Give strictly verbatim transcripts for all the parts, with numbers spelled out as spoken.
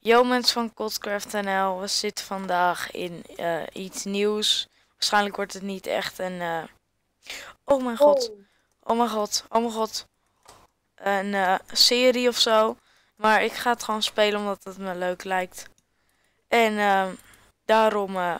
Yo mensen van Coldcraft N L, we zitten vandaag in uh, iets nieuws. Waarschijnlijk wordt het niet echt een... Uh... Oh mijn god, Oh, oh mijn god, oh mijn god. Een uh, serie of zo. Maar ik ga het gewoon spelen omdat het me leuk lijkt. En uh, daarom... Uh...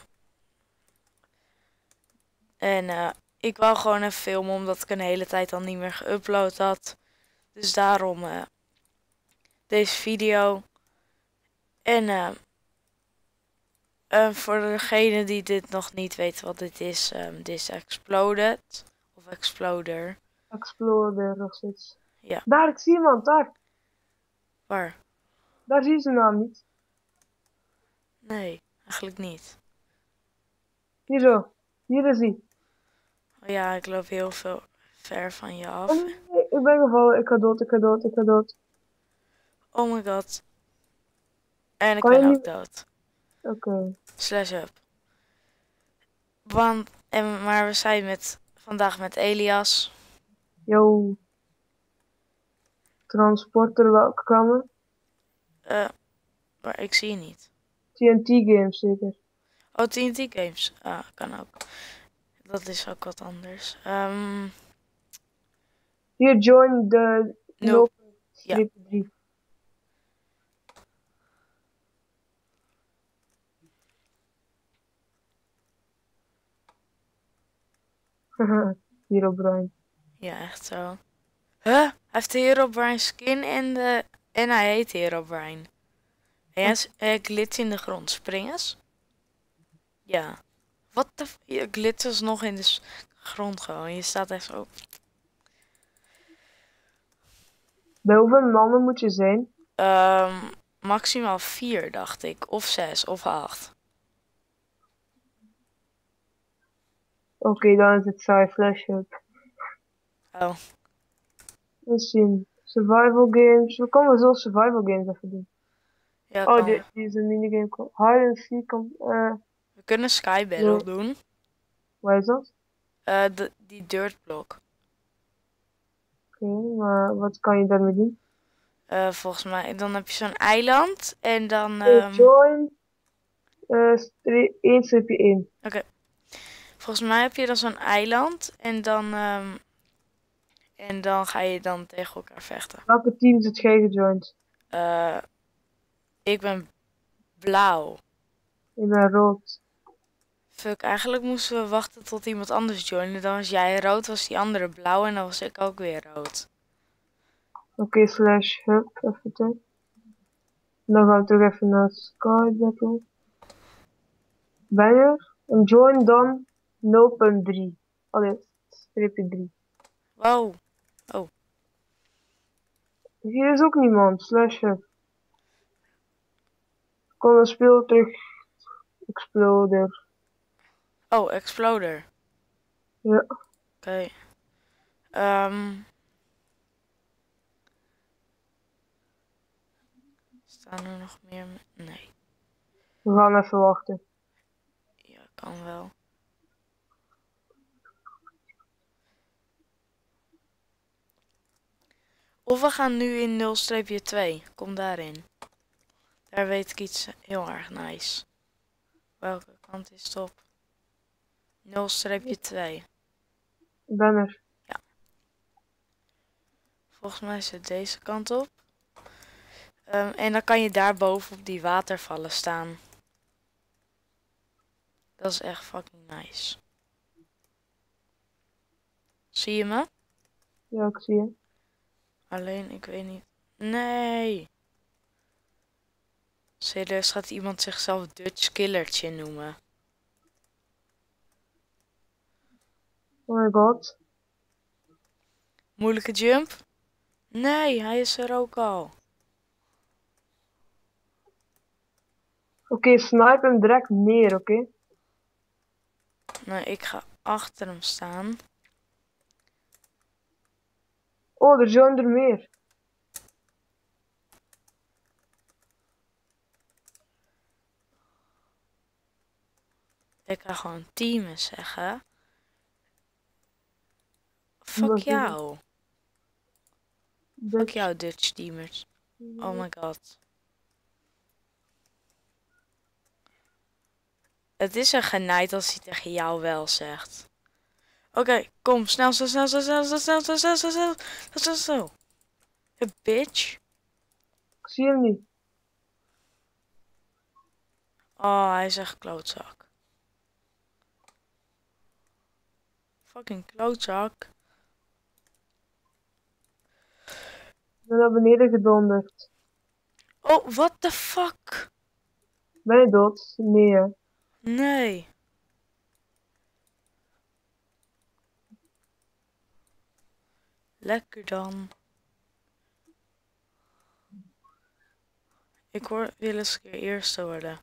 En uh, ik wou gewoon even filmen omdat ik een hele tijd al niet meer geüpload had. Dus daarom uh, deze video. En... Uh, Uh, voor degene die dit nog niet weet wat dit is, um, dit is Exploded. Of Exploder. Exploder of zoiets. Ja. Daar, ik zie iemand, daar. Waar? Daar zie je zijn naam niet. Nee, eigenlijk niet. Hier zo. Hier is hij. Oh ja, ik loop heel veel ver van je af. Oh nee, ik ben gevallen. Ik ga dood, ik ga dood, ik ga dood. Oh my god. En ik Kan je ben ook niet... dood. Oké. Okay. Slash up. Want, en, maar we zijn met, vandaag met Elias. Yo. Transporter, welke kamer? Uh, maar ik zie je niet. T N T games zeker. Oh, T N T games. Ah, kan ook. Dat is ook wat anders. Um, Hier, join de nul. Ja. drie. Herobrine. Ja, echt zo. Huh? Hij heeft de Herobrine skin en, de... en hij heet Herobrine. En hij uh, glitch in de grond. Springes? Ja. Wat de... Je glitters nog in de grond gewoon. Je staat echt zo... Bij hoeveel mannen moet je zijn? Um, maximaal vier, dacht ik. Of zes, of acht. Oké, okay, dan is het saai flash up. Oh. Eens zien. Survival games. We kunnen zo survival games even doen. Ja, oh, kan dit is een minigame. Hide and seek. Uh, we kunnen Sky Battle no. doen. Waar is dat? Uh, de, die dirtblok. Oké, okay, maar wat kan je daarmee doen? Uh, volgens mij, dan heb je zo'n eiland en dan... Um... Um... Join uh, één streepje één. Oké. Okay. Volgens mij heb je dan zo'n eiland en dan... Um... En dan ga je dan tegen elkaar vechten. Welke team zit jij gejoind? Uh, ik ben blauw. Ik ben rood. Fuck, eigenlijk moesten we wachten tot iemand anders joinde. Dan was jij rood, was die andere blauw en dan was ik ook weer rood. Oké, okay, slash hub, even te. Dan gaan we terug even naar Sky Battle. Ben je? En join dan nul punt drie. Allee, streepje drie. Wow. Oh. Hier is ook niemand. Slash hub. Kom dan speel terug. Exploder. Oh, Exploder. Ja. Oké. Okay. Um... Staan er nog meer? Nee. We gaan even wachten. Ja, kan wel. Of we gaan nu in nul twee. Kom daarin. Daar weet ik iets heel erg nice. Welke kant is het op? nul twee. Ik ben er. Ja. Volgens mij is het deze kant op. Um, en dan kan je daar boven op die watervallen staan. Dat is echt fucking nice. Zie je me? Ja, ik zie je. Alleen, ik weet niet. Nee. Serieus gaat iemand zichzelf Dutch Killertje noemen. Oh my god. Moeilijke jump? Nee, hij is er ook al. Oké, okay, snipe hem direct neer, oké? Okay? Nee, ik ga achter hem staan. Oh, er zijn er meer. Ik ga gewoon teamen zeggen. Fuck jou. Fuck jou, Dutch teamers. Oh my god. Het is een genaaid als hij tegen jou wel zegt. Oké, kom, snel, snel, snel, snel, snel, snel, snel, snel, snel, snel, snel, snel, snel. Hey, bitch. Ik zie hem niet. Oh, hij is echt klootzak. Fucking klootzak. Ik ben naar beneden gedonderd. Oh, what the fuck? Ben je dood? Nee, hè. Nee. Lekker dan. Ik hoor wil eens een keer eerste worden.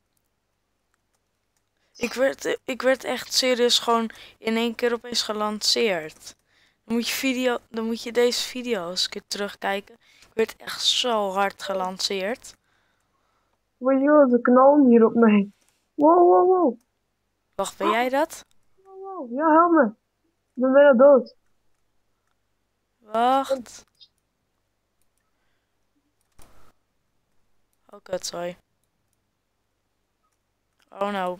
Ik werd, ik werd echt serieus gewoon in één keer opeens gelanceerd. Dan moet je, video, dan moet je deze video eens een keer terugkijken. Ik werd echt zo hard gelanceerd. Maar joh, ze knallen hier op mij. Wow, wow, wow. Wacht, ben jij dat? Wow, wow. Ja, help me. Ik ben bijna dood. Wacht. Oh, kut, sorry. Oh no.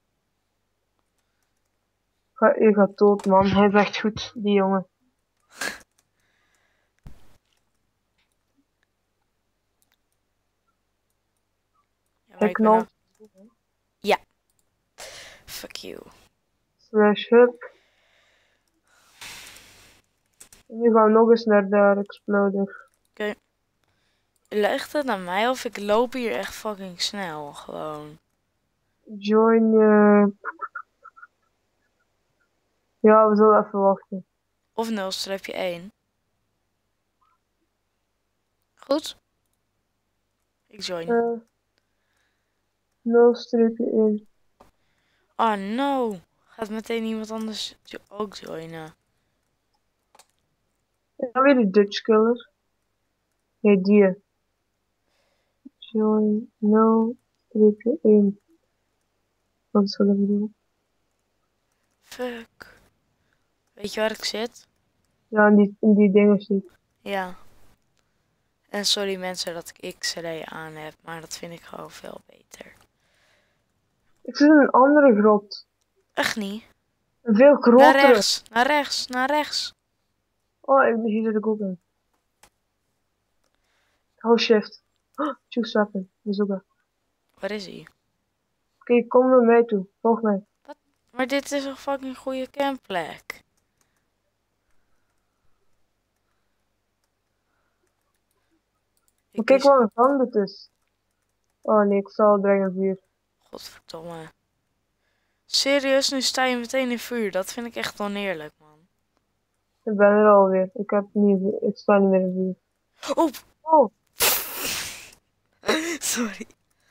Ga, je gaat dood, man. Hij is echt goed, die jongen. Ja, maar Hij ik ben nog... knalt. Ja. Fuck you. Slash hub. En nu gaan we nog eens naar de exploder. Ligt het aan mij of ik loop hier echt fucking snel? Gewoon. Join je... Ja, we zullen even wachten. Of nul streepje één. Goed? Ik join. Uh, nul streepje één. Oh no. Gaat meteen iemand anders jo- ook joinen. En weer de Dutch killer. Nee, die. Join nul streepje één. Wat is dat bedoelen? Fuck. Weet je waar ik zit? Ja, in die, in die dingen zit. Ja. En sorry mensen dat ik X-ray aan heb, maar dat vind ik gewoon veel beter. Ik zit in een andere grot. Echt niet. Een veel Naar grotere. rechts, naar rechts, naar rechts. Oh, ik- hier zit ik ook in. Hou shift. Oh, choose weapon. Bezoeken. Waar is hij? Oké, kom naar mij toe. Volg mij. Maar dit is een fucking goede campplek. Maar Ik kijk kies... wat een gang dit is. Oh nee, ik zal brengen vuur. Godverdomme. Serieus, nu sta je meteen in vuur. Dat vind ik echt oneerlijk, man. Ik ben er alweer. Ik heb niet, ik sta niet meer in vuur. Oh! Oh, Sorry.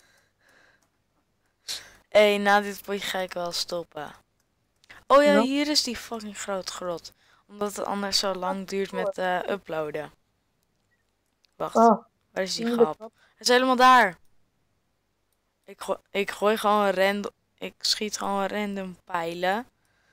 Hé, hey, na dit potje ga ik wel stoppen. Oh ja, Ja. hier is die fucking groot grot. Omdat het anders zo lang duurt met eh, uploaden. Wacht, ah. waar is die hier de grap? grap. Het is helemaal daar. Ik, go ik gooi gewoon random... Ik schiet gewoon random pijlen.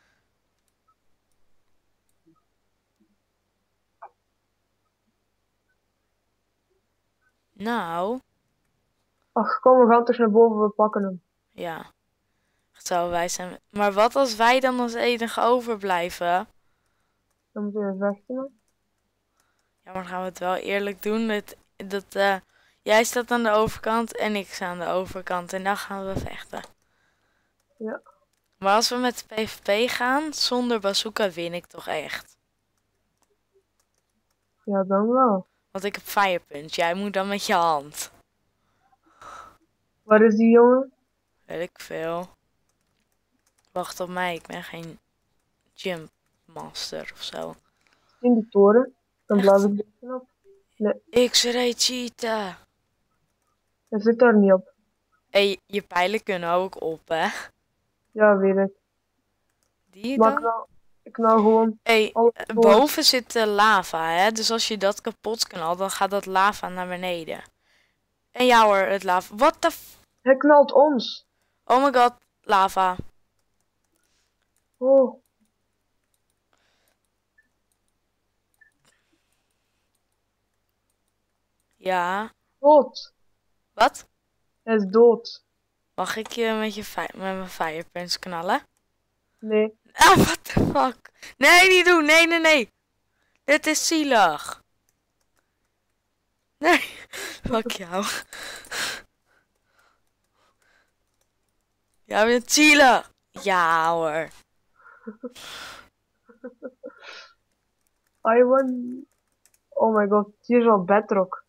Nou, Ach, kom, we gaan terug naar boven. We pakken hem. ja. Het zou wij zijn. Maar wat als wij dan als enige overblijven? Dan moeten we vechten. Hè? Ja, maar gaan we het wel eerlijk doen. Dat, dat, eh, jij staat aan de overkant en ik sta aan de overkant. En dan gaan we vechten. Ja. Maar als we met PvP gaan, zonder bazooka, win ik toch echt. Ja, dan wel. Want ik heb fire punch. Jij moet dan met je hand. Waar is die jongen? Weet ik veel. Wacht op mij, ik ben geen jump master of zo. In die toren. Dan Echt? blaas ik er op. Nee, X-ray cheetah. hij zit daar niet op. Hé, je pijlen kunnen ook op, hè? Ja, weet ik. Die Maar ik dan? knal, ik knal gewoon Hé, alles eh, voor. boven zit eh, lava, hè? Dus als je dat kapot knalt, dan gaat dat lava naar beneden. En ja hoor, het lava. What the f... Hij knalt ons. Oh my god, lava. Oh, Ja. dood. Wat? Hij is dood. Mag ik je met, je fi- met mijn Firepants knallen? Nee. Ah, what the fuck? Nee, niet doen. Nee, nee, nee. Dit is zielig. Nee. Fuck jou. Jij bent zielig. Ja hoor. I want... Oh my god, hier is al Bedrock.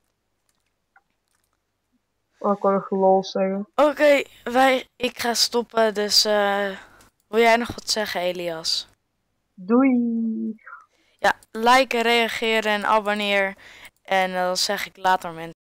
Oh, ik kan nog lol zeggen. Oké, okay, wij, ik ga stoppen, dus uh, wil jij nog wat zeggen, Elias? Doei! Ja, liken, reageren en abonneer. En uh, dan zeg ik later mensen.